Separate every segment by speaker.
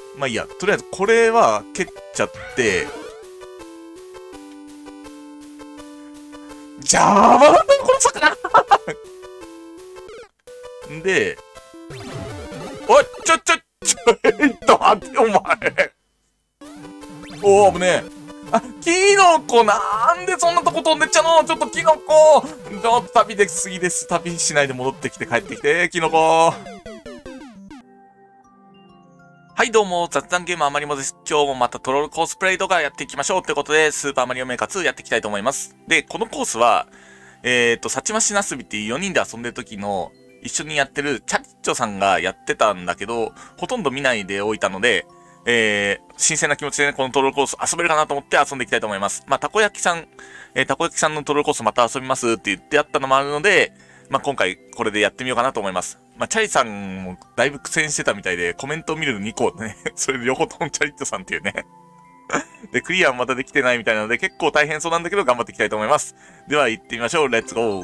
Speaker 1: まあいいや。とりあえず、これは蹴っちゃって、邪魔なんだよ、この魚で、おい、ちょっと待って、お前。おー、危ねえ。あ、キノコ、なんでそんなとこ飛んでっちゃうの？ちょっとキノコ。ちょっと旅できすぎです。旅しないで戻ってきて帰ってきて、キノコ。はいどうも、雑談ゲームあまりもです。今日もまたトロールコースプレイ動画やっていきましょうってことで、スーパーマリオメーカー2やっていきたいと思います。で、このコースは、サチマシナスビっていう4人で遊んでる時の一緒にやってるチャリッチョさんがやってたんだけど、ほとんど見ないでおいたので、新鮮な気持ちでね、このトロールコース遊べるかなと思って遊んでいきたいと思います。まあ、たこ焼きさんのトロールコースまた遊びますって言ってやったのもあるので、まあ、今回これでやってみようかなと思います。まあ、チャリさんもだいぶ苦戦してたみたいで、コメントを見るの2個ね、それで両方ともチャリッチョさんっていうね。で、クリアまだできてないみたいなので、結構大変そうなんだけど頑張っていきたいと思います。では行ってみましょう。レッツゴー。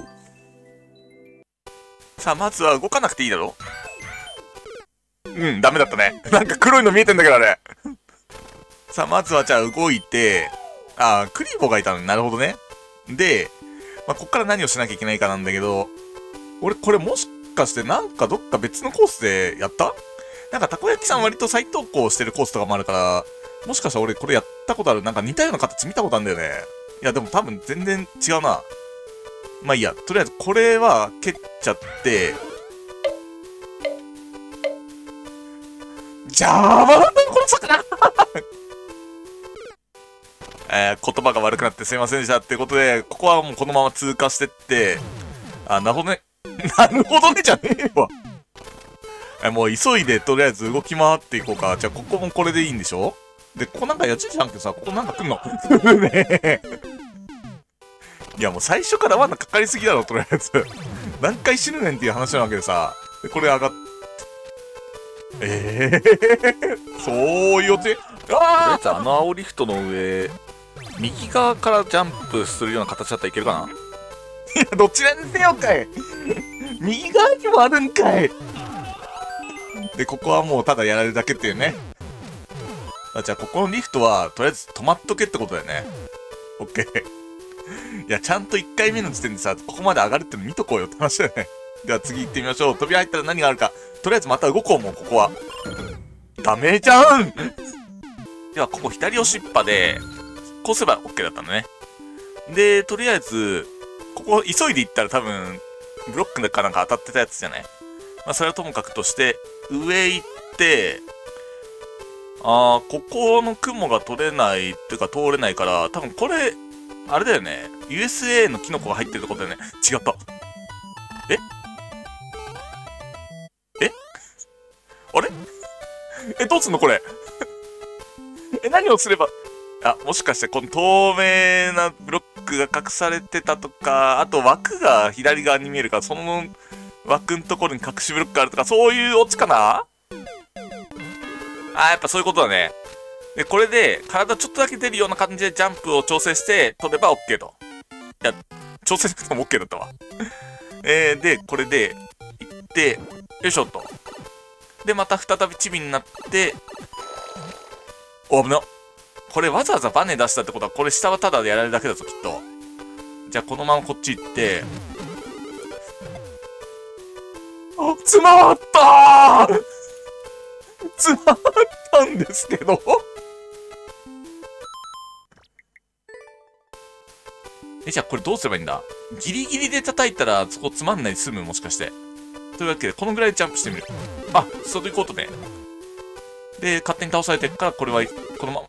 Speaker 1: さあ、まずは動かなくていいだろ？うん、ダメだったね。なんか黒いの見えてんだけどあれ。さあ、まずはじゃあ動いて、クリボーがいたのね。なるほどね。で、まあ、こっから何をしなきゃいけないかなんだけど、俺、これもしかしてなんかどっか別のコースでやった？なんかたこ焼きさん割と再投稿してるコースとかもあるから、もしかしたら俺これやったことある。なんか似たような形見たことあるんだよね。いや、でも多分全然違うな。まあいいや。とりあえずこれは蹴っちゃって、邪魔なんだよ、この魚言葉が悪くなってすいませんでしたってことで、ここはもうこのまま通過してって、なるほどね。なるほどねじゃねえわ。もう急いでとりあえず動き回っていこうか。じゃあここもこれでいいんでしょ？で、ここなんかやつじゃんけどさ、ここなんか来んのねえ。いやもう最初から罠かかりすぎだろ、とりあえず。何回死ぬねんっていう話なわけでさ。で、これ上がっ、そういう予定？
Speaker 2: とりあえず青リフトの上、右側からジャンプするような形だったらいけるかな。
Speaker 1: いや、どちらにせよかい。右側にもあるんかい。で、ここはもうただやられるだけっていうね。じゃあ、ここのリフトは、とりあえず止まっとけってことだよね。オッケー。いや、ちゃんと1回目の時点でさ、ここまで上がるっての見とこうよって話だよね。では次行ってみましょう。扉入ったら何があるか。とりあえずまた動こう、もう、ここは。ダメじゃん。では、ここ左押しっぱで、こうすれば OK だったのね。で、とりあえず、ここ急いで行ったら多分、ブロックかなんか当たってたやつじゃない？まあ、それはともかくとして、上行って、ここの雲が取れないっていうか通れないから、多分これ、あれだよね。USA のキノコが入ってるってことだよね。違った。えあれどうすんのこれ何をすれば、もしかしてこの透明なブロックが隠されてたとか、あと枠が左側に見えるから、その枠のところに隠しブロックがあるとか、そういうオチかな？やっぱそういうことだね。で、これで体ちょっとだけ出るような感じでジャンプを調整して取れば OK と。いや、調整しなくても OK だったわ。で、これで行って、よいしょっと。で、また再びチビになって、危な。これわざわざバネ出したってことは、これ下はただでやられるだけだぞ、きっと。じゃあ、このままこっち行って、詰まったー詰まったんですけどじゃあこれどうすればいいんだ？ギリギリで叩いたらそこつまんないで済む？もしかして。というわけで、このぐらいでジャンプしてみる。外行こうとね。で、勝手に倒されてるから、これは、このまま。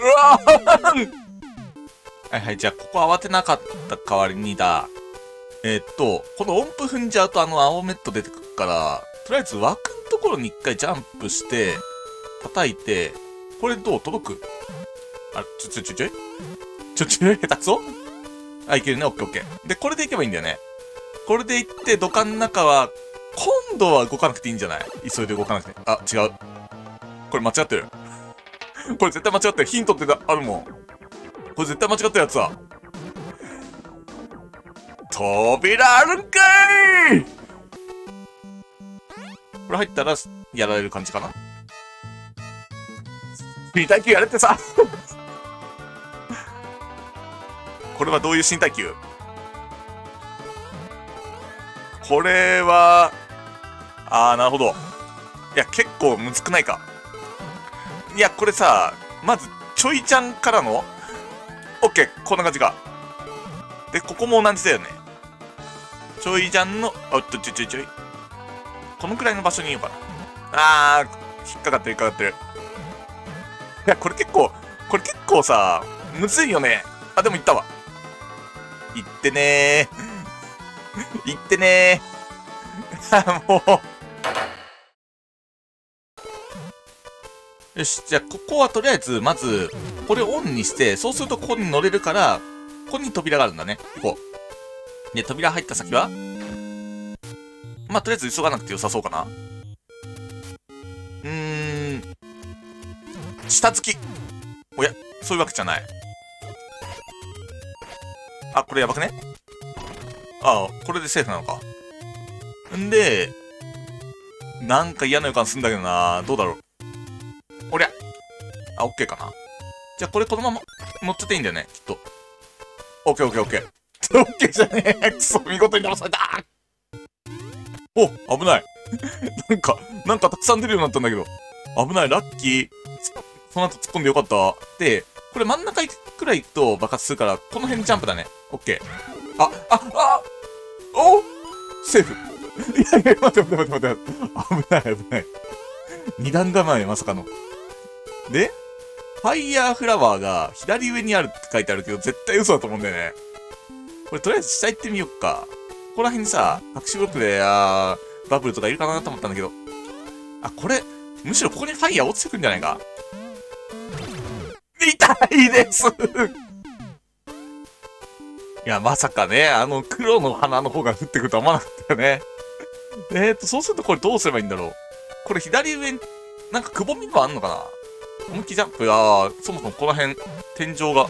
Speaker 1: はいはい、じゃあ、ここ慌てなかった代わりにだ。この音符踏んじゃうと青メット出てくるから、とりあえず枠のところに一回ジャンプして、叩いて、これどう届く？下手くそ？いけるね、オッケーオッケー。で、これでいけばいいんだよね。これでいって、土管の中は、今度は動かなくていいんじゃない？急いで動かなくて。違う。これ間違ってる。これ絶対間違ってる。ヒントってあるもん。これ絶対間違ったやつだ。扉あるんかい！これ入ったら、やられる感じかな。 身体級やれってさ。これはどういう身体級？これは、なるほど。いや、結構むずくないか。いや、これさ、まず、ちょいちゃんからの、オッケー、こんな感じか。で、ここも同じだよね。ちょいちゃんの、ちょい。このくらいの場所にいようかな。引っかかってる、引っかかってる。いや、これ結構さ、むずいよね。でも行ったわ。行ってねー。行ってねー。もう。よし、じゃあ、ここはとりあえず、まず、これをオンにして、そうするとここに乗れるから、ここに扉があるんだね。こう。で、扉入った先はまあ、とりあえず急がなくて良さそうかな。下付き。おや、そういうわけじゃない。これやばくね？これでセーフなのか。んで、なんか嫌な予感するんだけどな。どうだろう。おりゃ。オッケーかな。じゃあこれこのまま乗っちゃっていいんだよね、きっと。オッケーオッケーオッケー。オッケーじゃねえ。くそ、見事に騙された。お、危ない。なんかたくさん出るようになったんだけど。危ない、ラッキー。その後突っ込んでよかった。で、これ真ん中くらい行くと爆発するから、この辺ジャンプだね。オッケー。おセーフ。いや、待って。危ない。二段構え、まさかの。で、ファイヤーフラワーが左上にあるって書いてあるけど、絶対嘘だと思うんだよね。これとりあえず下行ってみよっか。ここら辺にさ、隠しブロックで、バブルとかいるかなと思ったんだけど。これ、むしろここにファイヤー落ちてくんじゃないか？痛いですいや、まさかね、黒の花の方が降ってくるとは思わなかったよね。そうするとこれどうすればいいんだろう。これ左上に、なんかくぼみがあんのかな？思いっきりジャンプ、そもそもこの辺、天井が。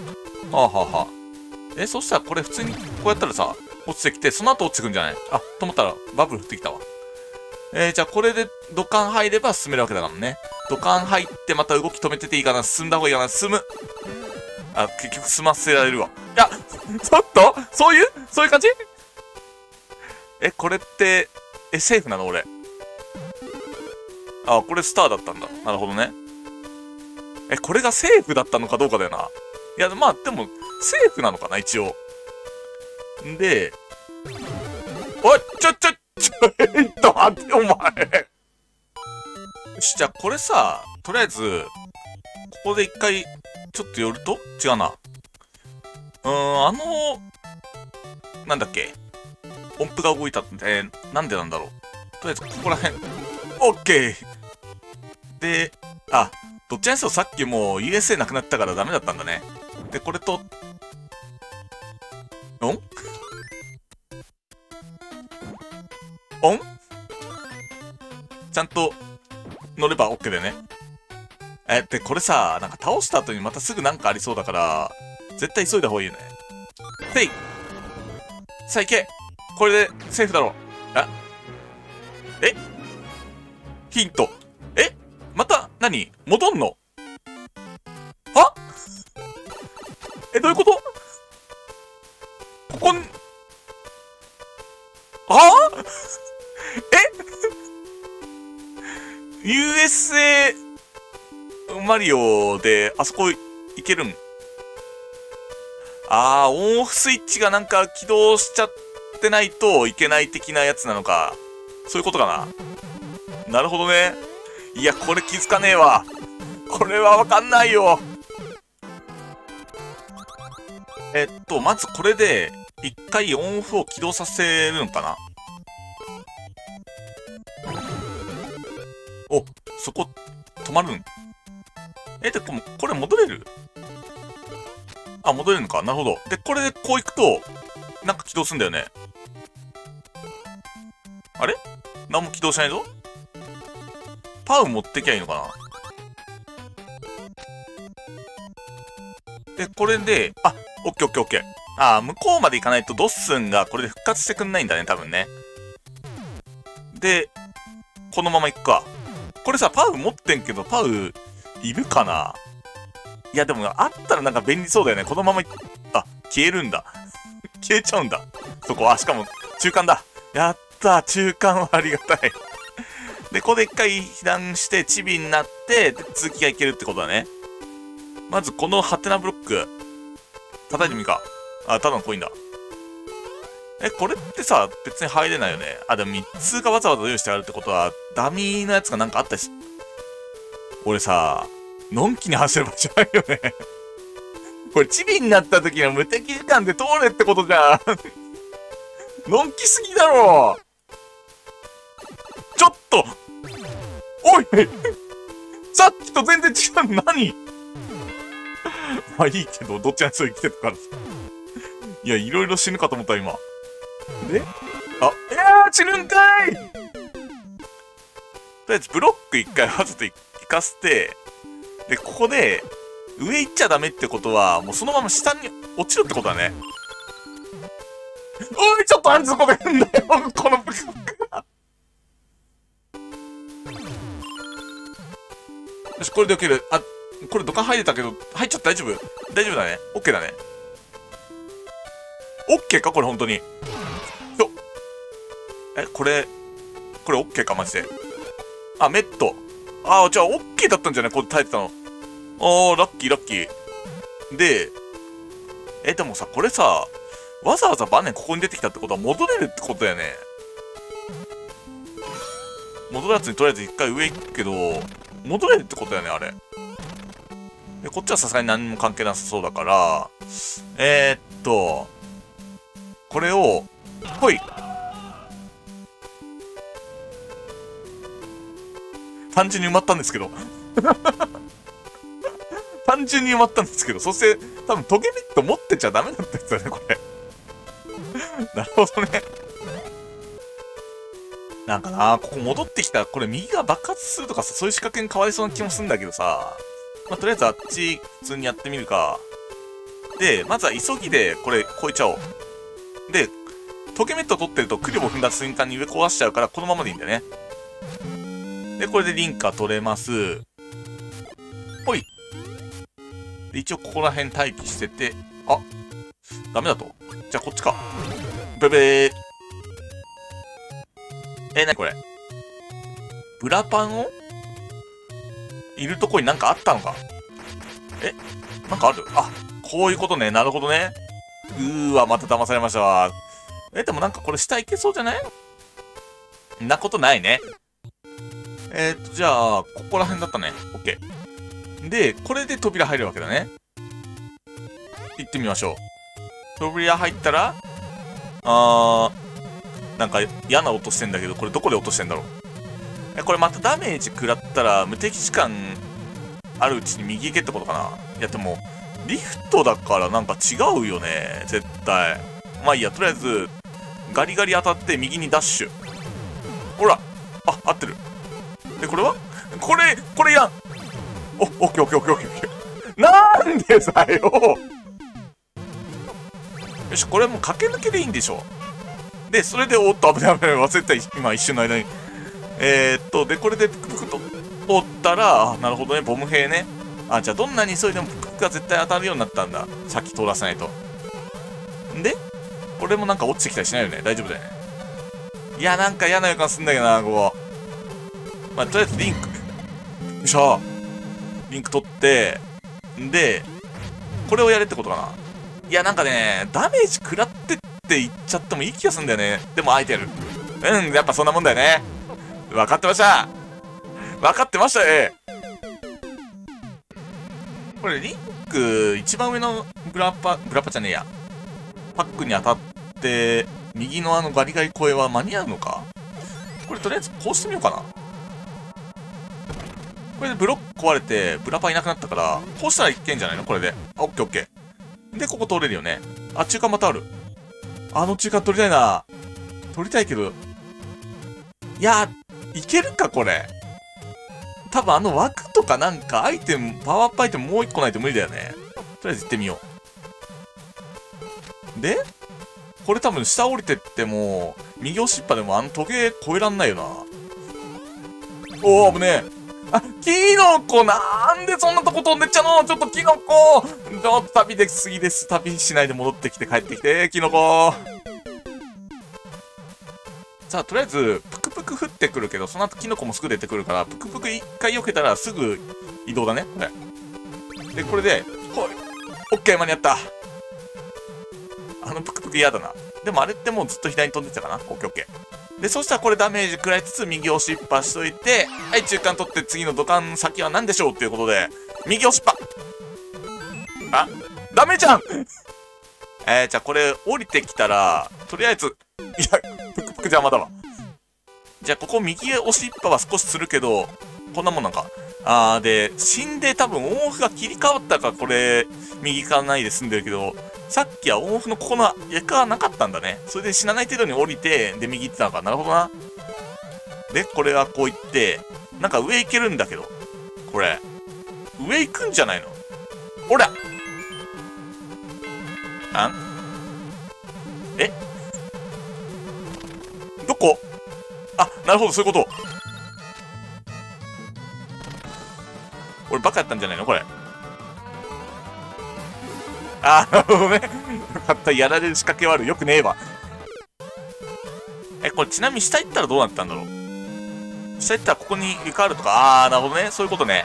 Speaker 1: そしたらこれ普通にこうやったらさ、落ちてきて、その後落ちてくんじゃない？と思ったらバブル降ってきたわ。じゃあこれで土管入れば進めるわけだからね。土管入ってまた動き止めてていいかな？進んだ方がいいかな？進む。結局済ませられるわ。いや、ちょっとそういう感じ？これって、セーフなの俺。これスターだったんだ。なるほどね。これがセーフだったのかどうかだよな。いや、まあ、でも、セーフなのかな、一応。んで、おい、ちょっと待って、お前。よし、じゃあこれさ、とりあえず、ここで一回、ちょっと寄ると違うな。なんだっけ。音符が動いたって、なんでなんだろう。とりあえず、ここら辺。オッケー。で、どっちにせよさっきもう USA なくなったからダメだったんだね。で、これと、オンちゃんと乗れば OK だよね。で、これさ、なんか倒した後にまたすぐなんかありそうだから、絶対急いだ方がいいよね。せい！さあ行け！これでセーフだろう。ヒント。また何戻んの？どういうこと？ここに、USA マリオであそこ行けるん？オンオフスイッチがなんか起動しちゃってないといけない的なやつなのか。そういうことかな。なるほどね。いや、これ気づかねえわ。これはわかんないよ。まずこれで、一回オンオフを起動させるのかな？お、そこ、止まるん？で、これ戻れる？戻れるのか。なるほど。で、これでこう行くと、なんか起動すんだよね。あれ？何も起動しないぞ？パウ持ってきゃいいのかな？で、これで、オッケーオッケーオッケー。向こうまで行かないとドッスンがこれで復活してくんないんだね、多分ね。で、このまま行くか。これさ、パウ持ってんけど、パウ、 いるかな。いや、でもあったらなんか便利そうだよね。このまま、あ、消えるんだ。消えちゃうんだ。そこ、あ、しかも、中間だ。やったー、中間はありがたい。で、ここで一回被弾して、チビになって、で続きがいけるってことだね。まず、このハテナブロック、叩いてみるか。あ、ただのコインだ。これってさ、別に入れないよね。あ、でも3つがわざわざ用意してあるってことは、ダミーのやつがなんかあったりす。俺さ、のんきに走る場合じゃないよね。これ、チビになった時の無敵時間で通れってことじゃん。のんきすぎだろ。ちょっとおいさっきと全然違う。何まあいいけど、どっちにそう生きてたからさ。いや、いろいろ死ぬかと思った、今。であ、死ぬんかい。とりあえず、ブロック一回わざと行かせて、で、ここで、上行っちゃダメってことは、もうそのまま下に落ちるってことだね。おい、ちょっとあんずこでんだよ、このブロックが。よし、これで受ける。あ、これ土管入れたけど、入っちゃった大丈夫？大丈夫だね。オッケーだね。オッケーかこれ本当に。これオッケーかマジで。あ、メット。あ、じゃあオッケーだったんじゃないこれ耐えてたの。あー、ラッキーラッキー。で、でもさ、これさ、わざわざバネここに出てきたってことは戻れるってことだよね。戻らずにとりあえず一回上行くけど、戻れるってことだよね、あれ。で、こっちはさすがに何も関係なさそうだから、これを、ほい。単純に埋まったんですけど。単純に埋まったんですけど、そして、多分トゲメット持ってちゃダメなんですよね、これ。なるほどね。なんかな、ここ戻ってきたら、これ右が爆発するとかさ、そういう仕掛けに変わりそうな気もするんだけどさ、まあ、とりあえずあっち、普通にやってみるか。で、まずは急ぎで、これ、越えちゃおう。で、トゲメット取ってると、クリボ踏んだ瞬間に上壊しちゃうから、このままでいいんだよね。で、これでリンカ取れます。ほい。で、一応ここら辺待機してて、あ、ダメだと。じゃあこっちか。ブベー。なにこれ。ブラパンをいるとこになんかあったのか。なんかある？あ、こういうことね。なるほどね。わ、また騙されましたわ。でもなんかこれ下行けそうじゃない？んなことないね。じゃあ、ここら辺だったね。オッケー。で、これで扉入るわけだね。行ってみましょう。扉入ったら、なんか嫌な音してんだけど、これどこで落としてんだろう。これまたダメージ食らったら、無敵時間あるうちに右行けってことかな。いやでも、リフトだからなんか違うよね。絶対。まあいいや、とりあえず、ガリガリ当たって右にダッシュ。ほら、あ、合ってる。で、これはこれやん。オッケーオッケーオッケーオッケーオッケー。なんでだよ。よし、これもう駆け抜けでいいんでしょ。で、それで、おっと、危ない危ない、忘れた、今一瞬の間に。で、これでプクプクと通ったら、なるほどね、ボム兵ね。あ、じゃあどんなに急いでもプクプクが絶対当たるようになったんだ。さっき通らせないと。んで、これもなんか落ちてきたりしないよね。大丈夫だよね。いや、なんか嫌な予感すんだけどな、ここ。まあ、とりあえずリンク。よいしょ。リンク取って、んで、これをやれってことかな。いや、なんかね、ダメージ食らってって言っちゃってもいい気がするんだよね。でも、あえてやる。やっぱそんなもんだよね。分かってました。分かってましたね。これ、リンク、一番上のブラッパじゃねえや。パックに当たって、右のガリガリ声は間に合うのか？これ、とりあえずこうしてみようかな。これでブロック壊れて、ブラパいなくなったから、こうしたらいけんじゃないのこれで。あ、オッケーオッケー。で、ここ通れるよね。あ、中間またある。あの中間取りたいな。取りたいけど。いやー、いけるかこれ。多分枠とかなんかアイテム、パワーアップアイテムもう一個ないと無理だよね。とりあえず行ってみよう。で、これ多分下降りてっても、右押しっぱでもトゲ越えらんないよな。おー、危ねえ。 あ、キノコなんでそんなとこ飛んでっちゃうの？ちょっとキノコちょっと旅できすぎです。旅しないで戻ってきて帰ってきて、キノコさあ、とりあえず、ぷくぷく降ってくるけど、その後キノコもすぐ出てくるから、ぷくぷく一回避けたらすぐ移動だね。これ。で、これで、ほい。オッケー、間に合った。ぷくぷく嫌だな。でもあれってもうずっと左に飛んでたかな。オッケーオッケー。で、そしたらこれダメージ食らいつつ、右押しっぱしといて、はい、中間取って次の土管先は何でしょうっていうことで、右押しっぱ。あ、ダメじゃんじゃあこれ降りてきたら、とりあえず、いや、ぷくぷく邪魔だわ。じゃあここ右押しっぱは少しするけど、こんなもんなんか。で、死んで多分オンオフが切り替わったか、これ、右行かないで済んでるけど、さっきはオンオフのここの役がなかったんだね。それで死なない程度に降りて、で、右行ってたのか。なるほどな。で、これはこう行って、なんか上行けるんだけど。これ。上行くんじゃないの？ほら！え？どこ？あ、なるほど、そういうこと。俺バカやったんじゃないのこれ。なるほどね。よかった。やられる仕掛けはある。よくねえわ。これちなみに下行ったらどうなったんだろう。下行ったらここに床あるとか。なるほどね。そういうことね。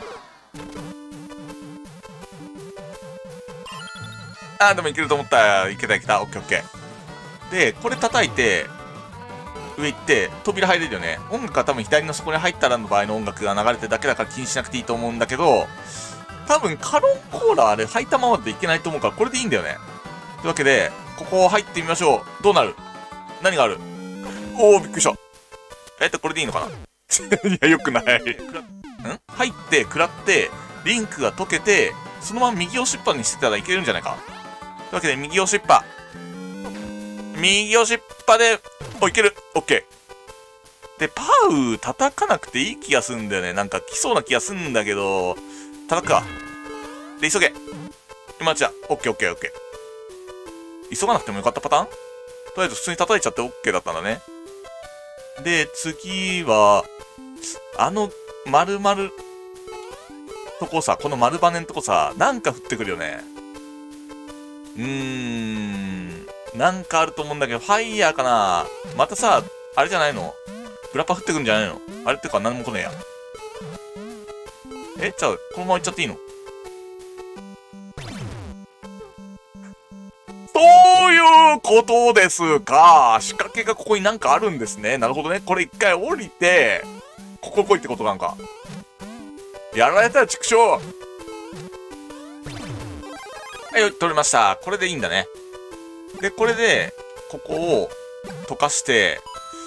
Speaker 1: でもいけると思った。いけたいけた。オッケーオッケー。で、これ叩いて、上行って、扉入れるよね。音楽は多分左の底に入ったらの場合の音楽が流れてるだけだから気にしなくていいと思うんだけど、多分カロンコーラあれ履いたままでいけないと思うから、これでいいんだよね。というわけで、ここ入ってみましょう。どうなる？何がある？おー、びっくりした。これでいいのかないや、よくない。入って、食らって、リンクが溶けて、そのまま右押しっぱにしてたらいけるんじゃないか。というわけで、右押しっぱ。右押しっぱで、いける。オッケー。で、パウ叩かなくていい気がすんだよね。なんか来そうな気がすんだけど、叩くか。で、急げ。今じゃ、オッケーオッケーオッケー。急がなくてもよかったパターン？とりあえず普通に叩いちゃってオッケーだったんだね。で、次は、丸々とこさ、この丸バネのとこさ、なんか降ってくるよね。なんかあると思うんだけど、ファイヤーかな？またさ、あれじゃないの？グラッパ降ってくるんじゃないの？あれってか何も来ねえや。じゃあ、このまま行っちゃっていいの？そういうことですか。仕掛けがここになんかあるんですね。なるほどね。これ一回降りて、ここ来いってことなんか。やられたら畜生。はい、取れました。これでいいんだね。で、これで、ここを溶かして、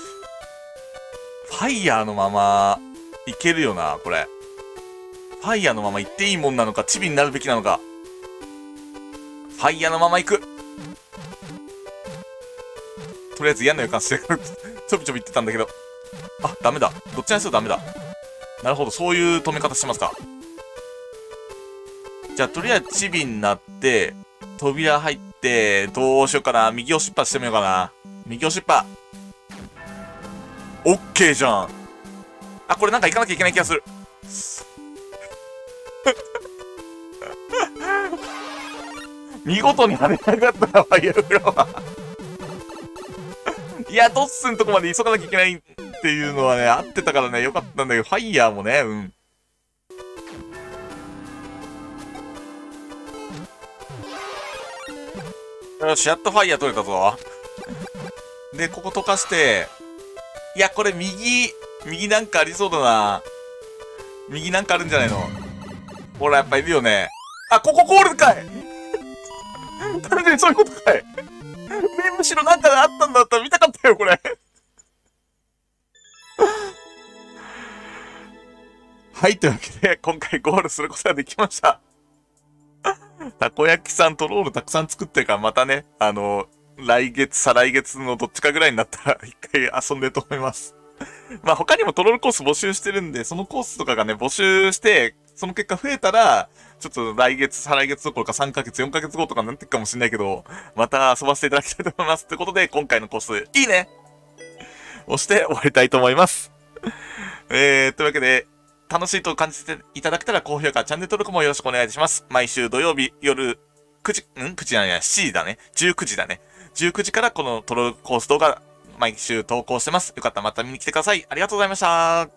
Speaker 1: ファイヤーのまま、いけるよな、これ。ファイヤーのまま行っていいもんなのか、チビになるべきなのか。ファイヤーのまま行く。とりあえず嫌な予感してる。ちょびちょび言ってたんだけど。ダメだ。どっちにしろダメだ。なるほど、そういう止め方してますか。じゃあ、とりあえずチビになって、扉入って、どうしようかな。右押しっぱしてみようかな。右押しっぱ。オッケーじゃん。これなんか行かなきゃいけない気がする。見事に跳ね上がったな、ファイヤーフラワー。いや、トッスンとこまで急がなきゃいけないっていうのはね、合ってたからね、よかったんだけど、ファイヤーもね、よし、やっとファイヤー取れたぞ。で、ここ溶かして、いや、これ右なんかありそうだな。右なんかあるんじゃないの？ほら、やっぱいるよね。ここゴールかい完全にそういうことかいむしろなんかあったんだったら見たかったよ、これ。はい、というわけで、今回ゴールすることができました。たこ焼きさんとロールたくさん作ってるから、またね、来月、再来月のどっちかぐらいになったら、一回遊んでると思います。まあ他にもトロールコース募集してるんで、そのコースとかがね、募集して、その結果増えたら、ちょっと来月、再来月どころか3ヶ月、4ヶ月後とかになってくかもしれないけど、また遊ばせていただきたいと思います。ということで、今回のコース、いいね押して終わりたいと思います。というわけで、 楽しいと感じていただけたら高評価、チャンネル登録もよろしくお願いします。毎週土曜日夜9時、9時じゃないや、7時だね。19時だね。19時からこのトロールコース動画、毎週投稿してます。よかったらまた見に来てください。ありがとうございました。